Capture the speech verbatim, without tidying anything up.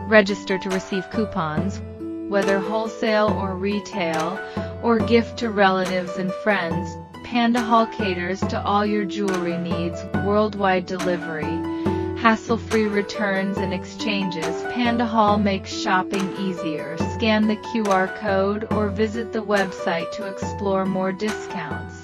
Register to receive coupons, whether wholesale or retail, or gift to relatives and friends. Pandahall caters to all your jewelry needs, worldwide delivery, hassle-free returns and exchanges. Pandahall makes shopping easier. Scan the Q R code or visit the website to explore more discounts.